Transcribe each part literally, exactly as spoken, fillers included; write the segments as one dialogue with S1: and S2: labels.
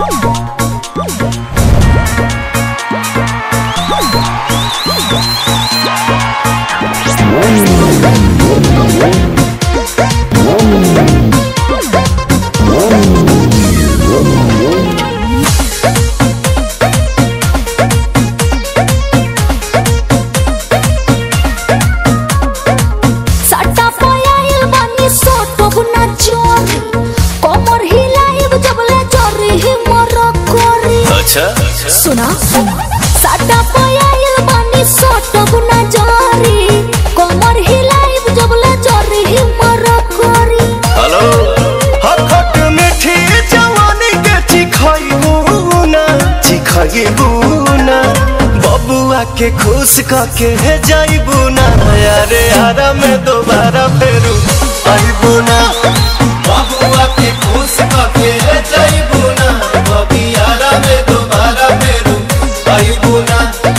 S1: सुना साटा पयाइल बानी सोटो गुना जारी कमर हिलाइब जबले जारी हिमर करी।
S2: हेलो हखट मीठी जवानी के चिखाइबू ना चिखाइबू ना बबुआ के खुश करके जाइबू ना यारे यारा में दोबारा फेरू आइबू ना बबुआ के खुश करके जाइबू ना बबी यारा में दोबारा फेरू आइबू ना।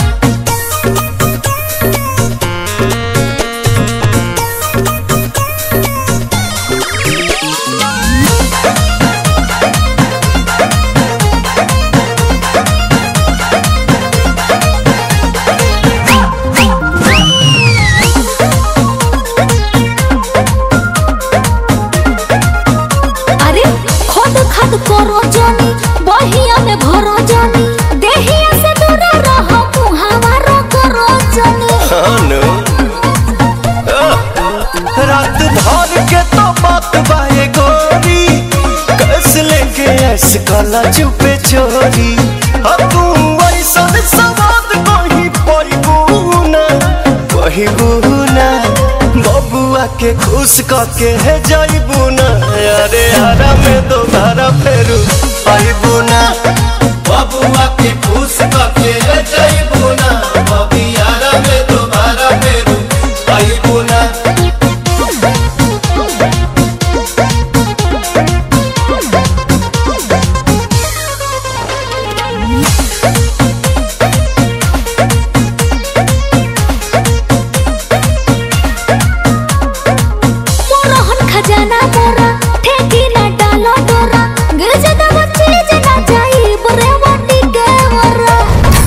S1: करो जानी बहिया में भरो जानी देहिया से दूर रह मुहावरा करो जानी।
S2: रात भर के तो बात बाए गोरी कस लेके ऐस काला चुपे चोरी तू ऐसा सवाद कहीं पहीबू ना पहीबू ना बबुआ के खुश करके है जाइबू ना यारे यारा में दोबारा फेरू आइबू ना बबुआ के खुश करके है जाइबू ना बबी यारा में दोबारा फेरू आइबू ना।
S1: खजाना मोरा ठेकी ना डालो डोरा गिर जदा बच्चे जना जाई बुरे वाटी के वरा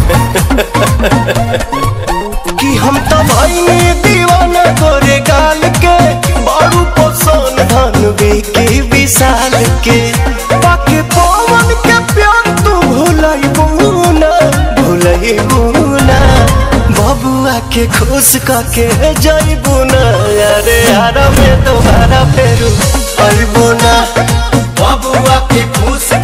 S2: कि हम तो भाई में दीवाना गोरे गाल के बारू पसंद धन बेके विशाल के पाके पवन के प्यार तू भुलाइबू ना भुलाइबू ना बबुआ के खुश करके जाइबू ना यारे यारा में दोबारा फेरू आइबू ना बबुआ के खुश